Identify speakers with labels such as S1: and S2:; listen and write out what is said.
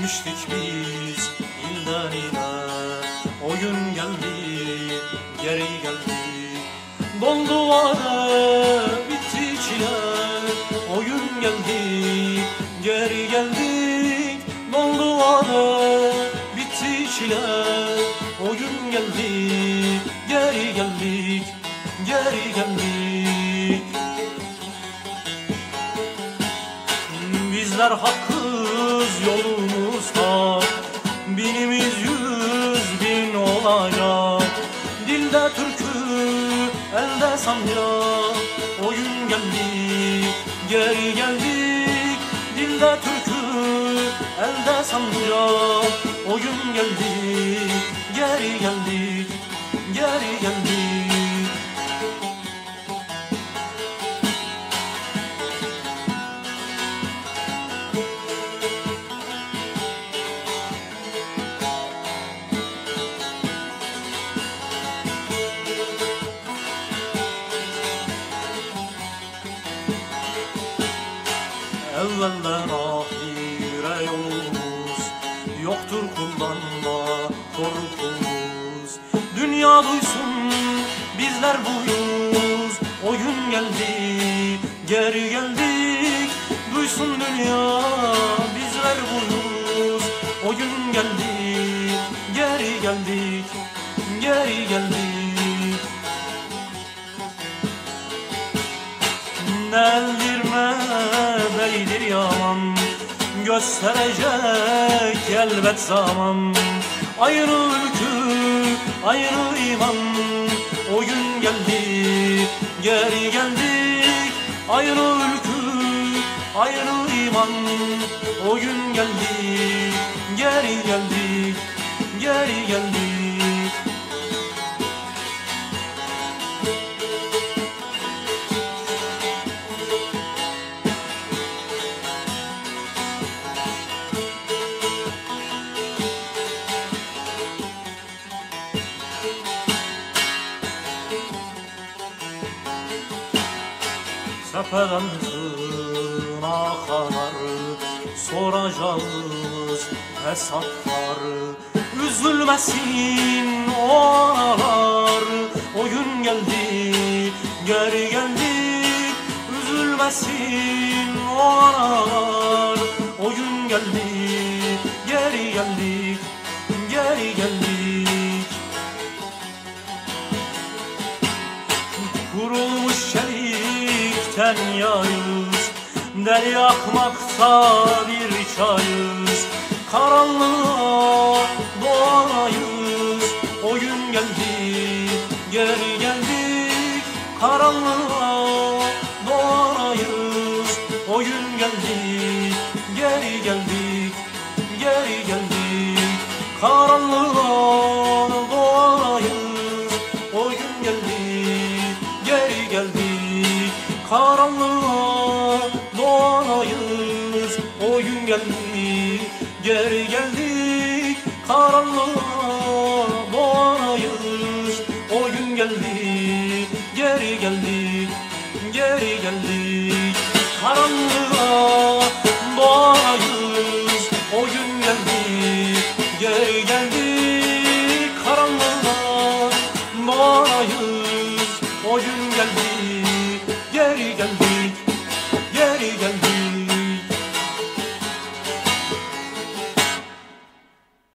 S1: Gitmiştik biz ilden ile, o gün geldi, geri geldi. Doldu vade, bitti çile, o gün geldi, geri geldik. Doldu vade, bitti çile, o gün geldi, geri geldik, geri geldik. Bizler hakkız yolumuzda, binimiz 100.000 olacak. Dilde türkü, elde sancak, o gün geldi, geri geldik. Dilde türkü, elde sancak, o gün geldi, geri geldik, geri geldik. Evvelden ahire yolumuz, yoktur kuldan da korkumuz. Dünya duysun bizler buyuz, o gün geldi, geri geldik. Duysun dünya bizler buyuz, o gün geldi, geri geldik, geri geldik. Neldirme beydir yaman, gösterecek elbet zaman. Ayrı ülkü, ayrı iman, o gün geldi, geri geldik. Ayrı ülkü, ayrı iman, o gün geldi, geri geldik, geri geldik. Tepeden tırnağa kadar soracağız hesap var. Üzülmesin o analar, o gün geldi, geri geldik. Üzülmesin o analar, o gün geldi, geri geldik, geri geldik. Kurulmuş çelikten yayız, deli yakmakta bir çayız. Karanlığa doğayız, o gün geldi, geri geldik. Karanlığa doğayız, o gün geldi, geri geldik, geri geldik. Karanlığa doğayız, o gün geldi, geri geldik. Karanlığa doğayız, o gün geldi, geri geldik. Karanlığa doğayız, o gün geldi, geri geldik, geri geldik. Karanlığa doğayız, o gün geldi, geri geldik. Karanlığa doğayız, o gün geldi, geri geldik.